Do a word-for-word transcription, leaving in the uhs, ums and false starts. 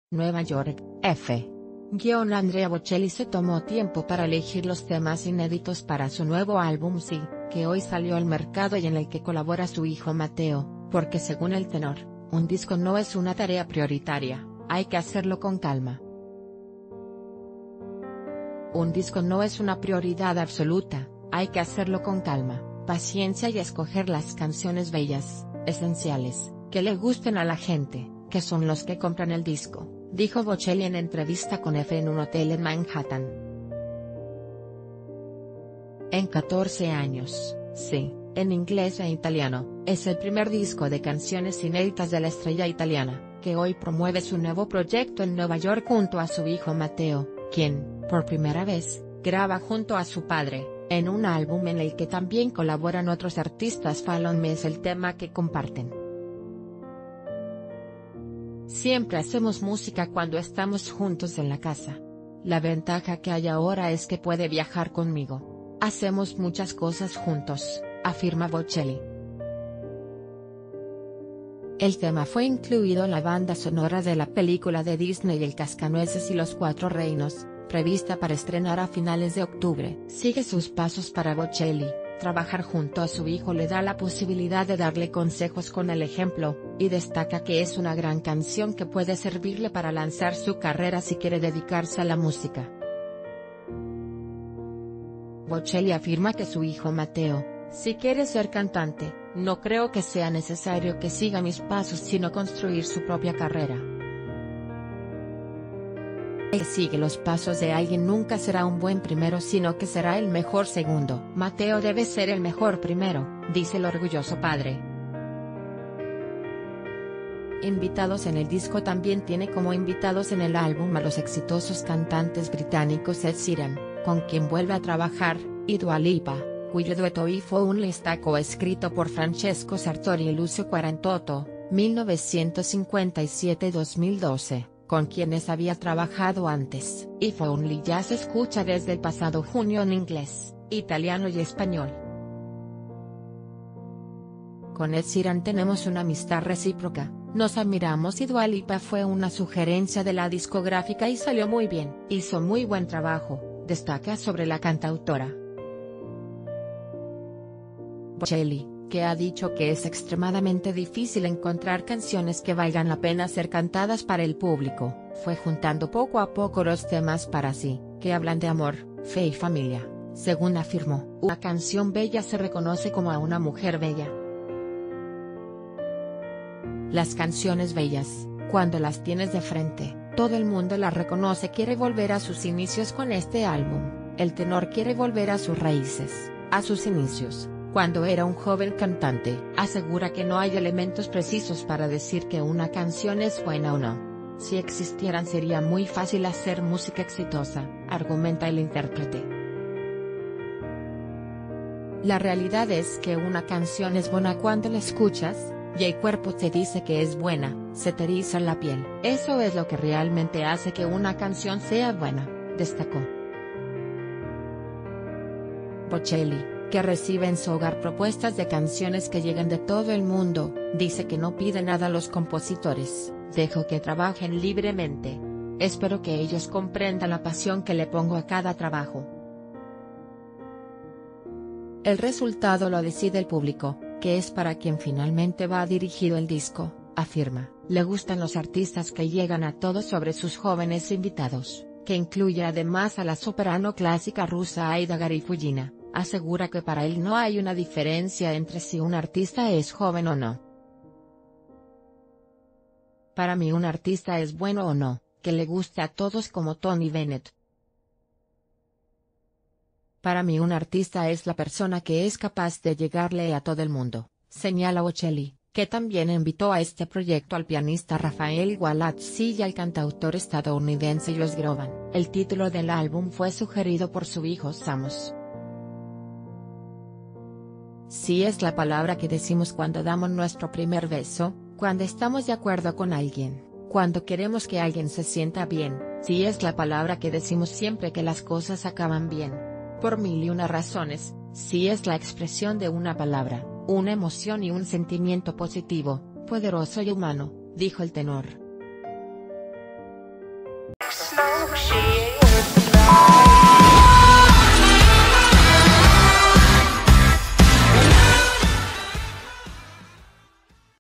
Nueva York, F. Andrea Bocelli se tomó tiempo para elegir los temas inéditos para su nuevo álbum Sí, que hoy salió al mercado y en el que colabora su hijo Mateo, porque según el tenor, un disco no es una tarea prioritaria, hay que hacerlo con calma. Un disco no es una prioridad absoluta, hay que hacerlo con calma, paciencia y escoger las canciones bellas, esenciales, que le gusten a la gente, que son los que compran el disco, dijo Bocelli en entrevista con F en un hotel en Manhattan. En catorce años, Sí, en inglés e italiano, es el primer disco de canciones inéditas de la estrella italiana, que hoy promueve su nuevo proyecto en Nueva York junto a su hijo Mateo, quien, por primera vez, graba junto a su padre, en un álbum en el que también colaboran otros artistas. Follow Me es el tema que comparten. Siempre hacemos música cuando estamos juntos en la casa. La ventaja que hay ahora es que puede viajar conmigo. Hacemos muchas cosas juntos, afirma Bocelli. El tema fue incluido en la banda sonora de la película de Disney El Cascanueces y los Cuatro Reinos, prevista para estrenar a finales de octubre. Sigue sus pasos para Bocelli. Trabajar junto a su hijo le da la posibilidad de darle consejos con el ejemplo, y destaca que es una gran canción que puede servirle para lanzar su carrera si quiere dedicarse a la música. Bocelli afirma que su hijo Mateo, si quiere ser cantante, no creo que sea necesario que siga mis pasos sino construir su propia carrera. El que sigue los pasos de alguien nunca será un buen primero sino que será el mejor segundo. Mateo debe ser el mejor primero, dice el orgulloso padre. Invitados en el disco. También tiene como invitados en el álbum a los exitosos cantantes británicos Ed Sheeran, con quien vuelve a trabajar, y Dua Lipa, cuyo dueto If Only está coescrito por Francesco Sartori y Lucio Quarantotto, mil novecientos cincuenta y siete a dos mil doce. Con quienes había trabajado antes. If Only ya se escucha desde el pasado junio en inglés, italiano y español. Con Ed Sheeran tenemos una amistad recíproca, nos admiramos y Dua Lipa fue una sugerencia de la discográfica y salió muy bien. Hizo muy buen trabajo, destaca sobre la cantautora. Bocelli, que ha dicho que es extremadamente difícil encontrar canciones que valgan la pena ser cantadas para el público, fue juntando poco a poco los temas para Sí, que hablan de amor, fe y familia. Según afirmó, una canción bella se reconoce como a una mujer bella. Las canciones bellas, cuando las tienes de frente, todo el mundo las reconoce. Quiere volver a sus inicios con este álbum. El tenor quiere volver a sus raíces, a sus inicios. Cuando era un joven cantante, asegura que no hay elementos precisos para decir que una canción es buena o no. Si existieran sería muy fácil hacer música exitosa, argumenta el intérprete. La realidad es que una canción es buena cuando la escuchas, y el cuerpo te dice que es buena, se te eriza la piel. Eso es lo que realmente hace que una canción sea buena, destacó. Bocelli, que recibe en su hogar propuestas de canciones que llegan de todo el mundo, dice que no pide nada a los compositores, dejo que trabajen libremente. Espero que ellos comprendan la pasión que le pongo a cada trabajo. El resultado lo decide el público, que es para quien finalmente va dirigido el disco, afirma. Le gustan los artistas que llegan a todos sobre sus jóvenes invitados, que incluye además a la soprano clásica rusa Aida Garifulina. Asegura que para él no hay una diferencia entre si un artista es joven o no. Para mí un artista es bueno o no, que le guste a todos como Tony Bennett. Para mí un artista es la persona que es capaz de llegarle a todo el mundo, señala Bocelli, que también invitó a este proyecto al pianista Rafael Gualazzi y al cantautor estadounidense Josh Groban. El título del álbum fue sugerido por su hijo Samos. Sí es la palabra que decimos cuando damos nuestro primer beso, cuando estamos de acuerdo con alguien, cuando queremos que alguien se sienta bien. Sí es la palabra que decimos siempre que las cosas acaban bien. Por mil y una razones, sí es la expresión de una palabra, una emoción y un sentimiento positivo, poderoso y humano, dijo el tenor.